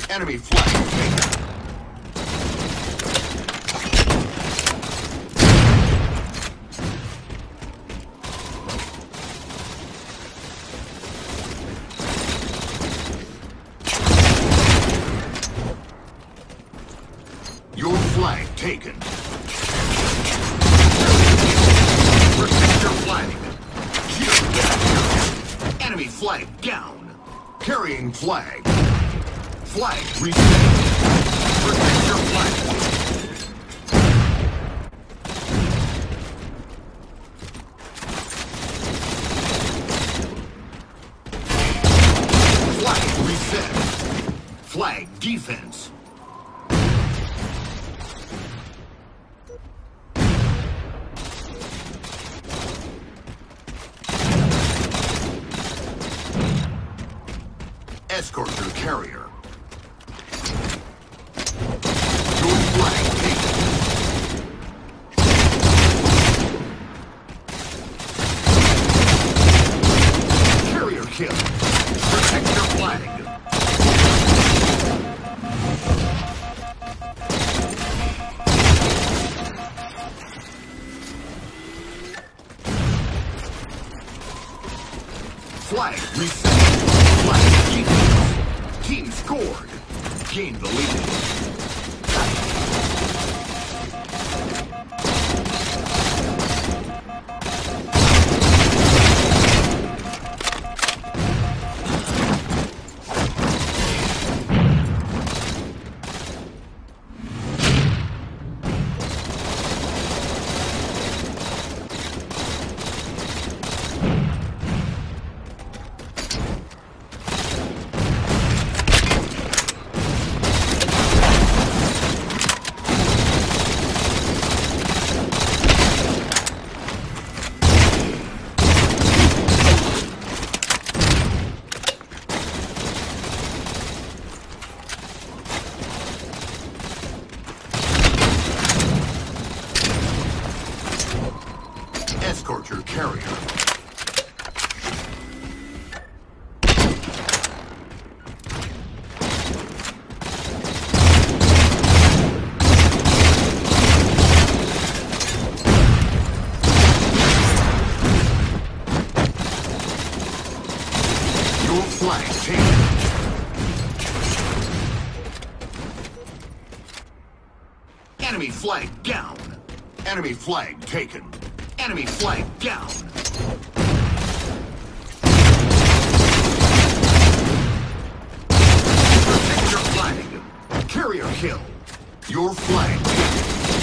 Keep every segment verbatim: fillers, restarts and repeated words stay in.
Enemy flag taken. Your flag taken. Protect your flag. Shield that. Enemy flag down. Carrying flag. Flag reset. Protect your flag. Flag reset. Flag defense. Escort your carrier. Your flag taken. Carrier kill. Protect your flag. Flag reset. Flag defense. Team scored. Gain the lead. Escort your carrier. Your flag taken. Enemy flag down. Enemy flag taken. Enemy flag down. Protect your flag. Carrier kill. Your flag taken.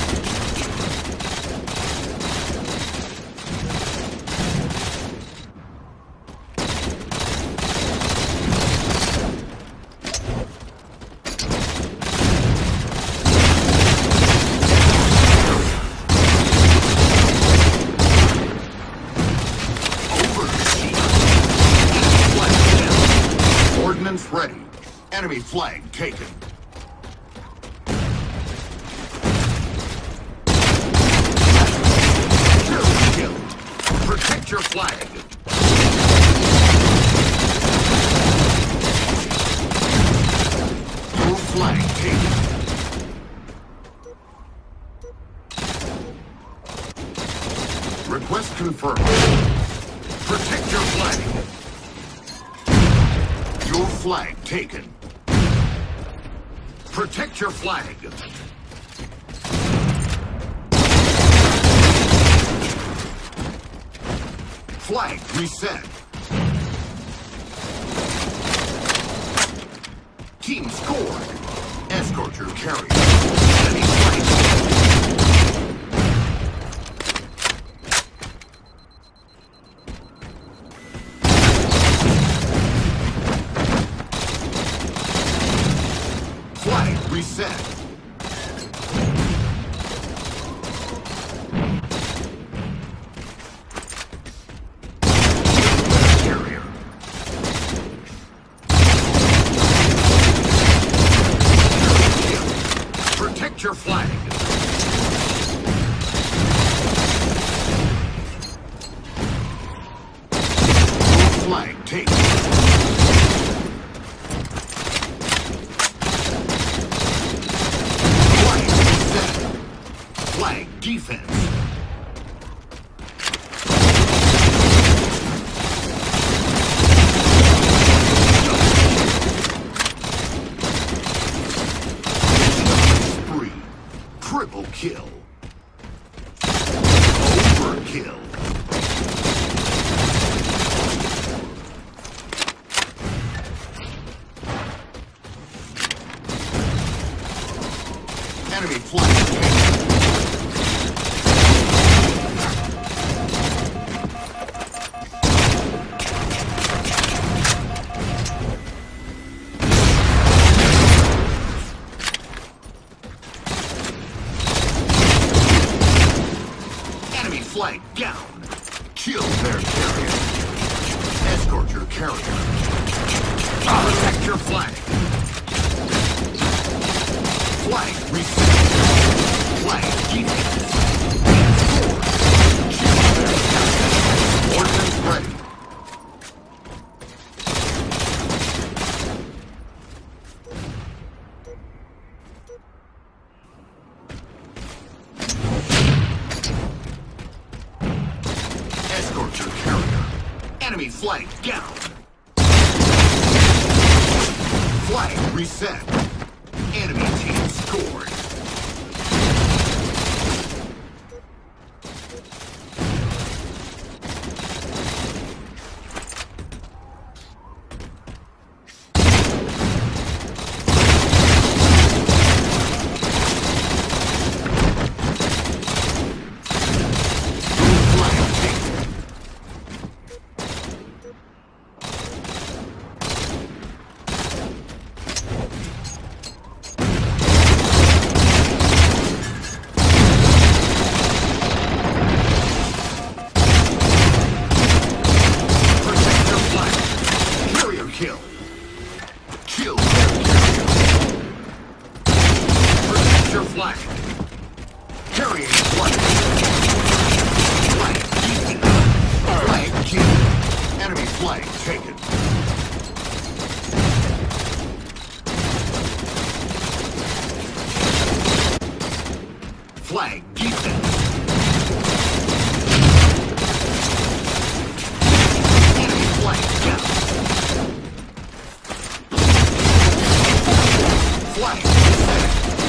Ready. Enemy flag taken. Carrier kill. Protect your flag. Your flag taken. Request confirmed. Protect your flag. Your flag taken. Protect your flag. Flag reset. Team scored. Escort your carrier. Enemy flag. Flag reset. Carrier. Protect your flag. Flag taken. kill. Overkill. Enemy flank. Enemy flank down. Kill their carrier. Escort your carrier. Protect your flank. Flank reset. Flank defense. Forward. Kill their carrier. Ordnance ready. Escort your carrier. Enemy flank down. Flank reset. Enemy team scored. Kill. Kill their carrier. Protect your flank. Carrying flank. Flank defeated. Flank killed. Enemy flank taken. Flank defense. Enemy flank down. Flank reset.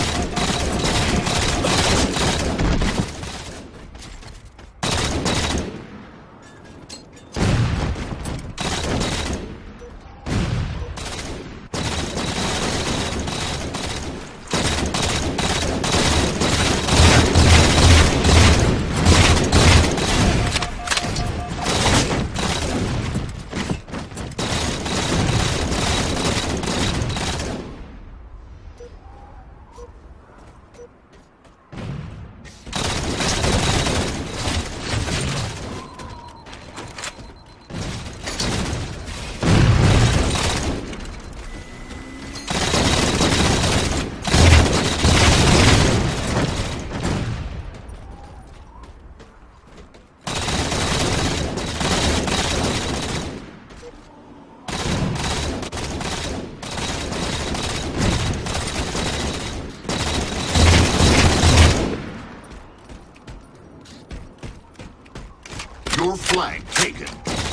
Your flag taken.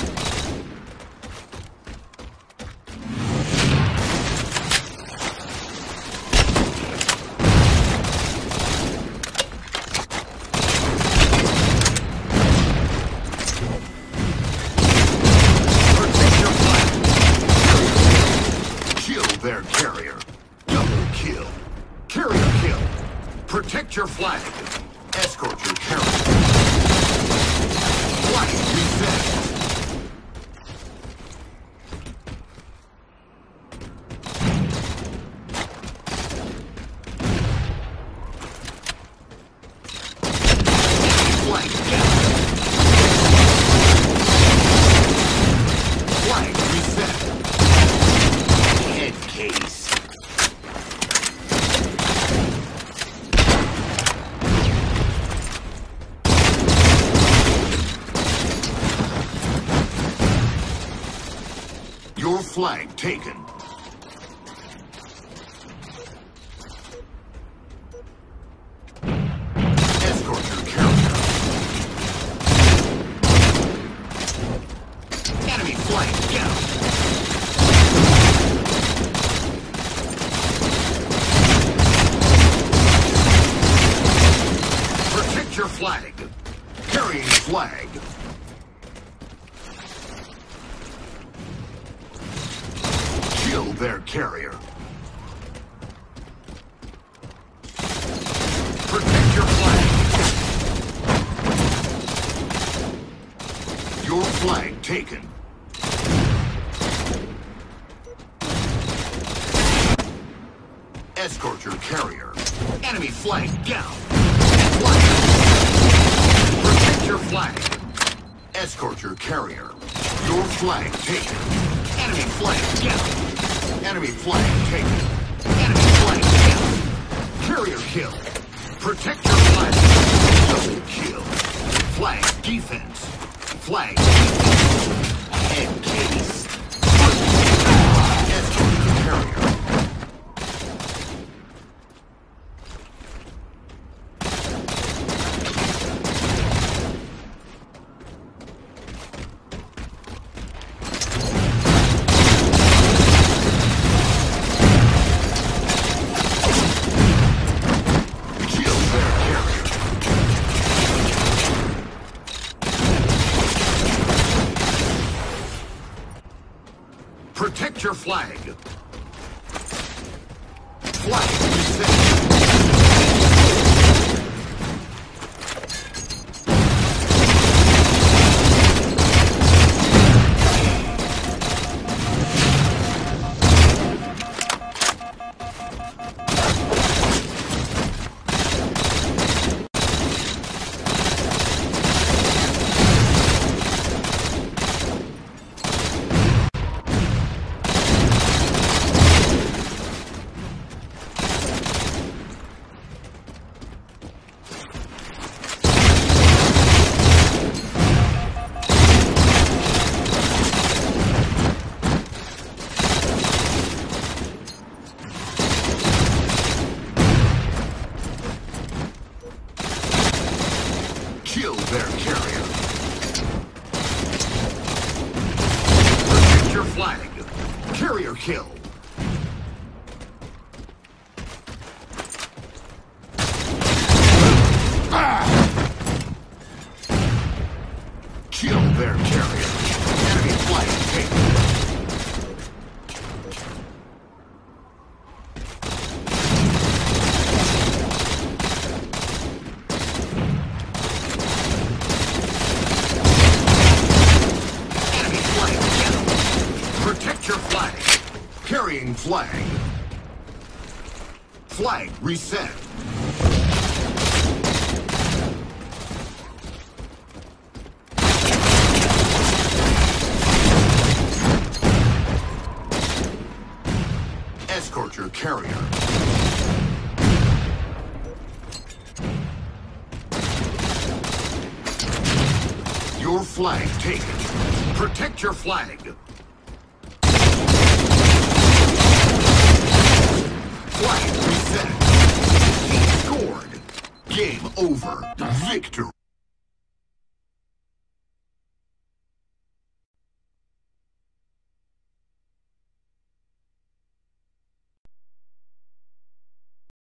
Protect your flag. Kill their carrier. Double kill. Carrier kill. Protect your flag. Escort your carrier. Flight reset. Flight down. Flight reset. Head case. Your flag taken. Escort your carrier. Enemy flank down. flag. Kill their carrier. Protect your flag. Your flag taken. Escort your carrier. Enemy flag down. Flag. Protect your flag. Escort your carrier. Your flag taken. Enemy flag down. Enemy flag taken. Enemy flag down. Carrier kill. Protect your flag. Double kill. Flag defense. Flag defense. End case. Escort your carrier. Protect your flag. Flag reset. Kill their carrier. Protect your flag. Carrier kill. Ah! Kill their carrier. Enemy flag taken. Protect your flag. Carrying flag. Flag reset. Escort your carrier. Your flag taken. Protect your flag. Flag reset. He scored. Game over. Victory.